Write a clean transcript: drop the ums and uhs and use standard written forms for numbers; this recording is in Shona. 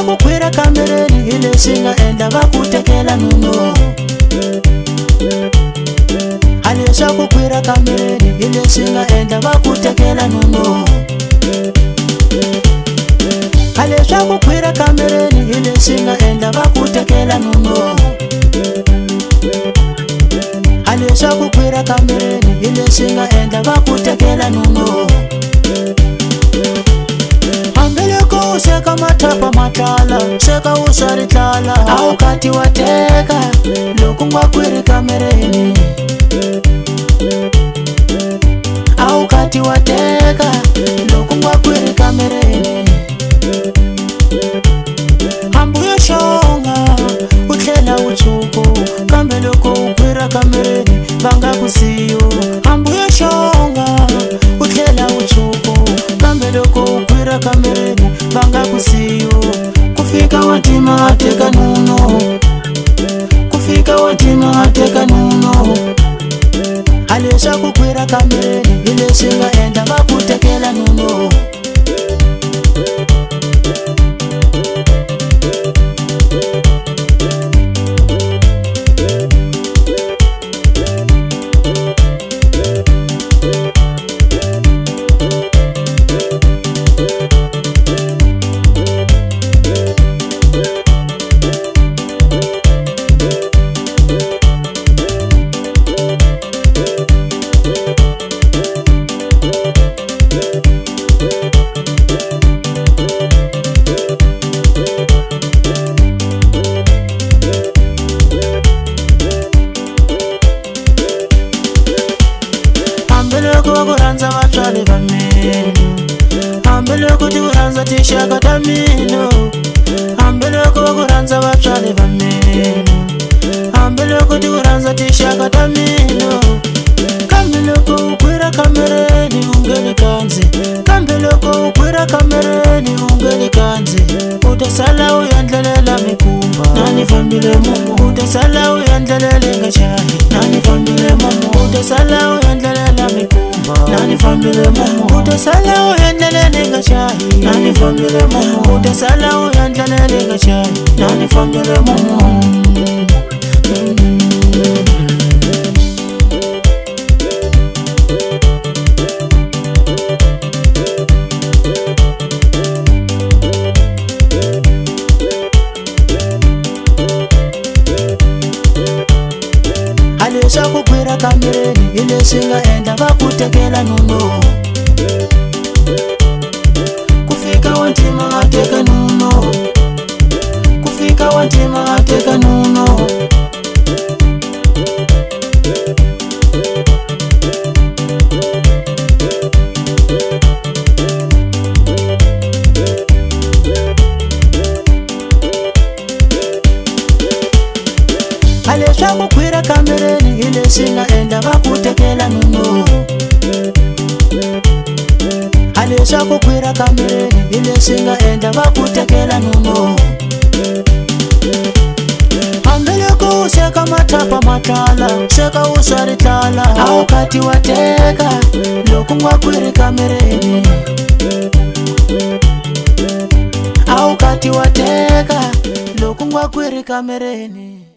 leswaku kwira kamereni hi leswi nga endla va ku tekela nuno. A leswaku kwira kamereni hi leswi nga endla va ku tekela nuno. A leswaku kwira kamereni hi leswi nga endla va ku tekela nuno. A leswaku kwira kamereni hi leswi nga endla va ku tekela nuno. Hambiloko u sweka matapa matlala, sweka u swa ritlala, a wu kati wa teka loko nga kwiri kamereni. A wu kati wa teka loko nga kwiri kamereni. Hambu yo xonga u tlhela u tshuku, kambe loko u kwira kamereni va nga ku siyo. Hambu yo xonga u tlhela u tshuku, kambe loko u kwira kamereni va nga ku siyo. Ku fika wa ntima a teka nuno, ku fika wa ntima a teka nuno. A leswaku kwira kamereni hi leswi nga endla va ku tekela nuno. Hambiloko ku rhandza vatswari va mina, hambiloko ti ku rhandza tinxaka ta mina, hambiloko ku rhandza vatswari va mina, hambiloko ti ku rhandza tinxaka ta mina. Kambe loko u kwira kamereni u nge le kandzi, kambe loko u kwira kamereni u nge le kandzi. U ta sala u endlelela mikumba, na ni fambile momo. U ta sala u endlelela nga chahi, na ni fambile momo. U ta sala u endlelela mikumba, na ni fambile momo. U ta sala u endlelela nga chahi, na ni fambile momo. U ta sala u endlelela nga chahi, na ni fambile momo. Leswaku kwira kamereni hi leswi nga endla va ku tekela nuno. Ku fika wa ntima a teka nuno, ku fika wa ntima a teka nuno. A leswaku kwira kamereni hi leswi nga endla va ku tekela nuno. A leswaku kwira kamereni hi leswi nga endla va ku tekela nuno. Hambiloko u sweka matapa matlala, sweka u swa ritlala, a wu kati wa teka loko nga kwiri kamereni. A wu kati wa teka loko nga kwiri kamereni.